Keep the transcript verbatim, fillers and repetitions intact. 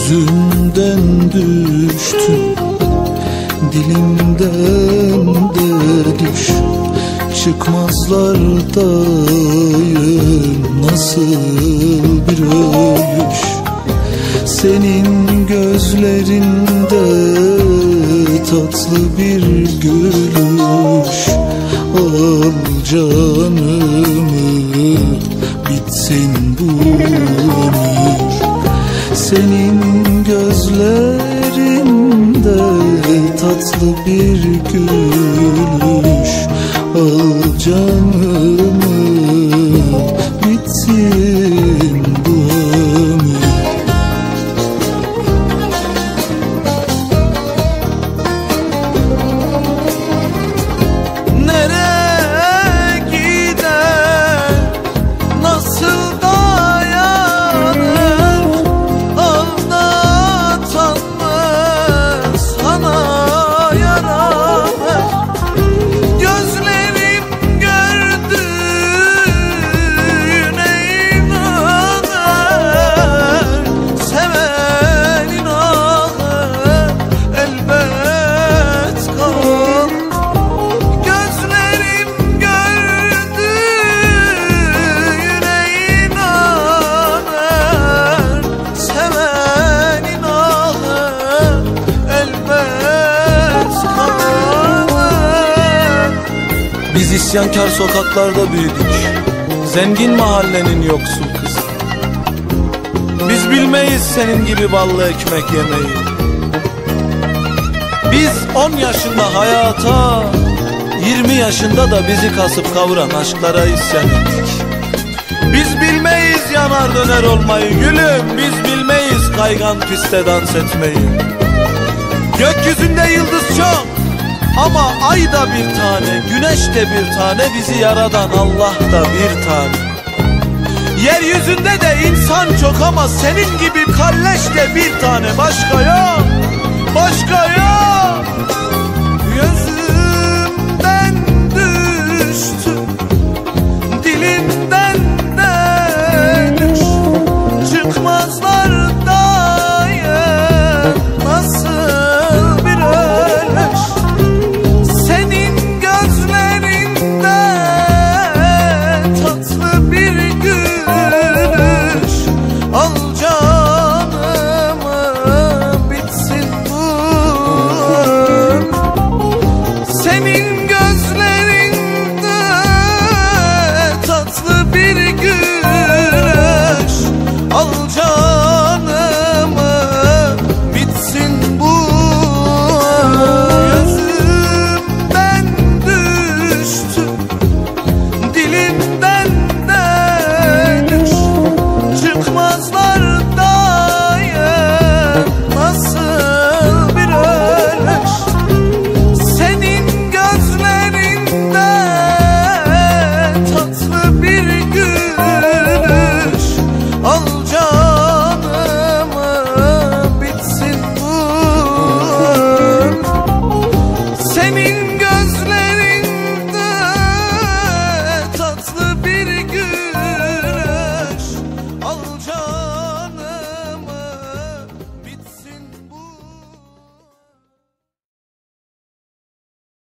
Gözümden düştün, dilimden de düş. Çıkmazlar dayım nasıl bir ölüş. Senin gözlerinde tatlı bir gülüş. Al canımı, bitsin bu ömür. Senin gözlerinde tatlı bir gülüş. Al canımı, bitsin bu ömür. Biz isyankar sokaklarda büyüdük, zengin mahallenin yoksul kızı. Biz bilmeyiz senin gibi ballı ekmek yemeyi. Biz on yaşında hayata, yirmi yaşında da bizi kasıp kavuran aşklara isyan ettik. Biz bilmeyiz yanar döner olmayı gülüm, biz bilmeyiz kaygan piste dans etmeyi. Gökyüzünde yıldız çok ama ay da bir tane, güneş de bir tane, bizi yaradan Allah da bir tane. Yeryüzünde de insan çok ama senin gibi kalleş de bir tane. Başka yok, başka yok. Gözümden düştü, dilimden de düş. Çıkmazlar